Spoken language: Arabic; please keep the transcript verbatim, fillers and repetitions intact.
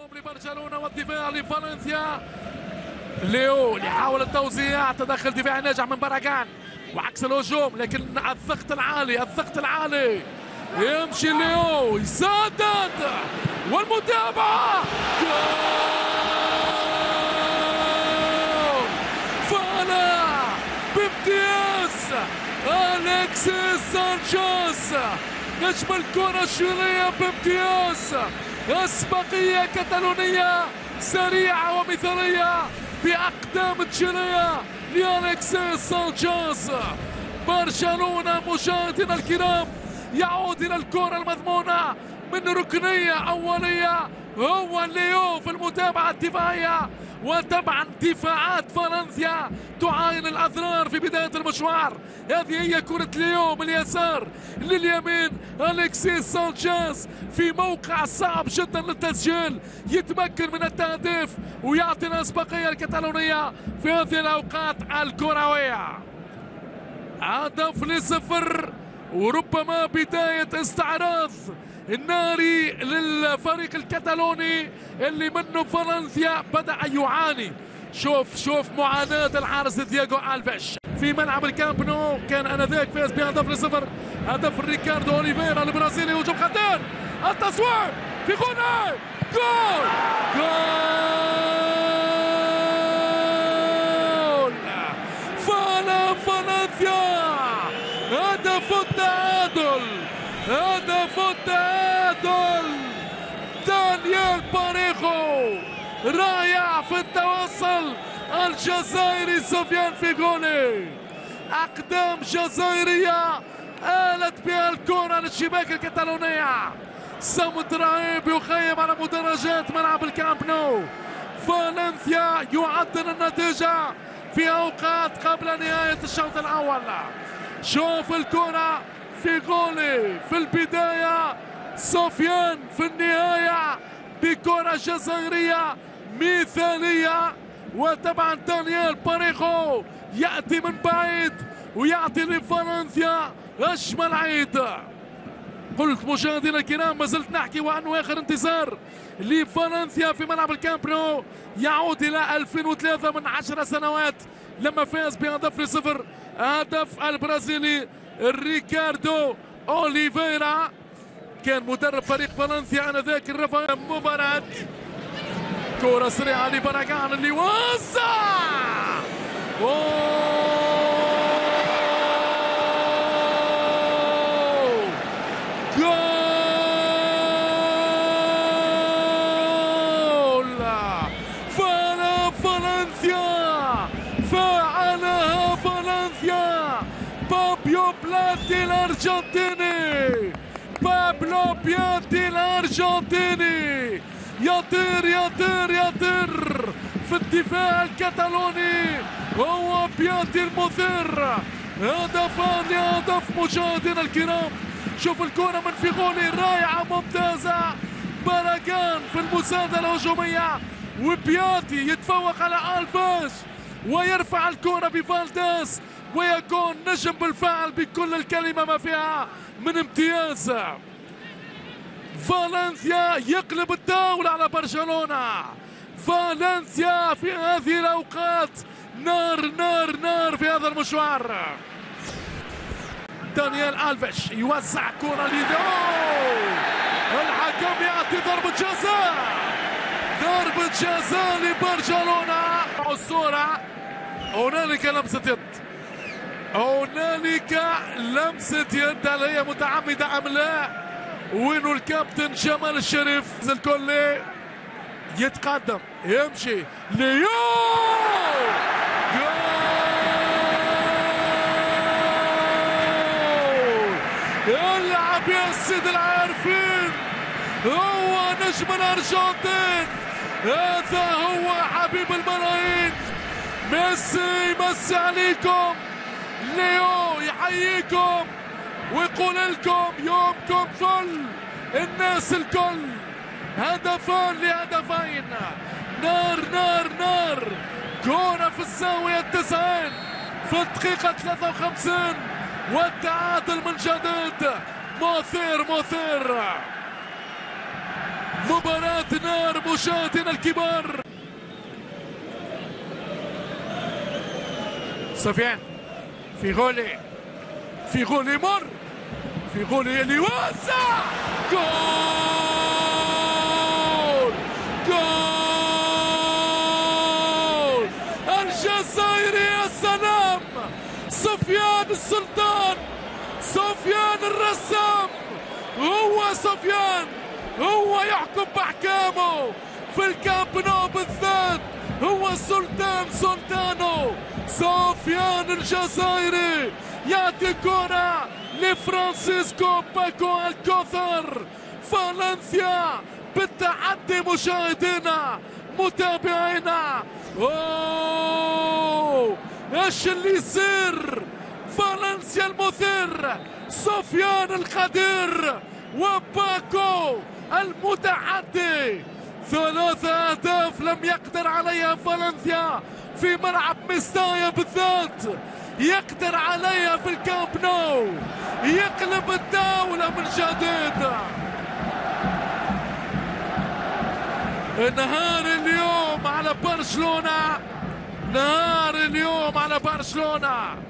لبرشلونة والدفاع لفالنسيا. ليو اللي حاول التوزيع، تدخل دفاعي ناجح من باراغان وعكس الهجوم، لكن الضغط العالي الضغط العالي يمشي ليو يسدد والمتابعة جول فانا بامتياز أليكسيس سانشيز نجم الكرة الشرية بامتياز. أسبقية كتالونية سريعة ومثالية بأقدام تشيلية لأليكسيس سانشيز. برشلونة مشاهدينا الكرام يعود إلى الكرة المضمونة من ركنية أولية، هو ليو في المتابعة الدفاعية، وطبعا دفاعات فالنسيا تعاين الأضرار في بداية المشوار. هذه هي كرة ليو من اليسار لليمين، أليكسيس سانشيز في موقع صعب جدا للتسجيل يتمكن من التهديف ويعطي الأسبقية الكتالونية في هذه الأوقات الكروية. هدف لصفر، وربما بداية استعراض الناري للفريق الكتالوني اللي منه فالنسيا بدأ يعاني. شوف شوف معاناة الحارس دياغو ألفيش في ملعب الكامب نو، كان انذاك فاز بهدف لصفر، هدف ريكاردو اوليفيرا البرازيلي، هجوم خطير، التصوير في غنى، جول جول فانا فالنسيا، هدف التعادل هدف التعادل. دانيال باريخو رائع في التوصل، الجزائري سفيان فيغولي، أقدام جزائرية آلت بها الكرة للشباك الكتالونية. صمت رهيب يخيم على مدرجات ملعب الكامب نو. فالنسيا يعدل النتيجة في أوقات قبل نهاية الشوط الأول. شوف الكرة فيغولي في البداية، سفيان في النهاية بكرة جزائرية مثالية. وطبعا دانيال باريخو يأتي من بعيد ويعطي لفالنسيا أجمل عيد. قلت مشاهدينا الكرام ما زلت نحكي وعنه آخر انتصار لفالنسيا في ملعب الكامب نو يعود إلى ألفين وثلاثة من عشر سنوات لما فاز بهدف لصفر، هدف البرازيلي ريكاردو أوليفيرا، كان مدرب فريق فالنسيا آنذاك. الرفع مباراة، كرة سريعة لباراغان اللي وزع جول. فعل فالنسيا، فعلها فالنسيا. بابيو بلاتي الأرجنتيني، بابلو بياتي الأرجنتيني يطير يطير يطير في الدفاع الكتالوني، هو بياتي المثير. هدفان لهدف مشاهدينا الكرام. شوف الكرة من فيغولي رائعة ممتازة، باراغان في المساندة الهجومية، وبياتي يتفوق على ألفيش ويرفع الكرة بفالديز ويكون نجم بالفعل بكل الكلمة ما فيها من امتياز. فالنسيا يقلب الدولة على برشلونة. فالنسيا في هذه الأوقات نار نار نار في هذا المشوار. دانيال ألفيش يوزع كرة ليدو، الحكم يعطي ضربة جزاء، ضربة جزاء لبرشلونة. الصورة هنالك لمسة يد، هنالك لمسة يد، هل هي متعمدة أم لا؟ وينو الكابتن جمال الشريف الكل يتقدم يمشي ليو، جول يلعب يا سيد العارفين، هو نجم الأرجنتين، هذا هو حبيب الملايين. ميسي ميسي عليكم، ليو يحييكم ويقول لكم يومكم فل، الناس الكل. هدفان لهدفين، نار نار نار. كرة في الزاوية التسعين في الدقيقة ثلاثة وخمسين والتعادل من جديد. مثير مثير. مباراة نار مشاهدينا الكبار. سفيان في غولي في غولي مر في غولي اللي واسع. جول جول الجزائري. يا سلام، سفيان السلطان، سفيان الرسام، هو سفيان، هو يحكم بأحكامه في الكامب نو بالذات، هو السلطان سلطانو. سفيان الجزائري يعطي كرة لفرانسيسكو باكو الكوثر. فالنسيا بالتحدي مشاهدينا متابعينا. اوه ايش اللي يصير؟ فالنسيا المثير، سفيان القدير وباكو المتحدي. ثلاثة أهداف لم يقدر عليها فالنسيا في ملعب ميستايا بالذات، يقدر عليها في الكامب نو، يقلب الدولة من جديد. نهار اليوم على برشلونة، نهار اليوم على برشلونة.